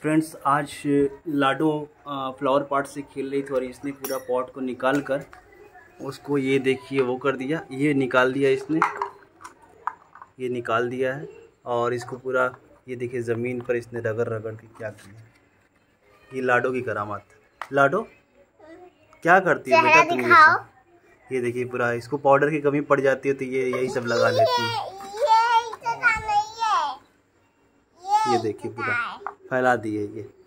Friends आज लाडो flower pot से खेल रही थी और इसने पूरा पॉट को निकाल कर उसको ये देखिए वो कर दिया, ये निकाल दिया इसने, ये निकाल दिया है और इसको पूरा ये देखिए ज़मीन पर इसने रगड़ रगड़ के क्या किया। ये लाडो की करामात। लाडो क्या करती है बेटा तुम? ये देखिए पूरा इसको पाउडर की कमी पड़ जाती है तो ये यही सब लगा लेती है। ये देखिए पूरा फैला दी है ये।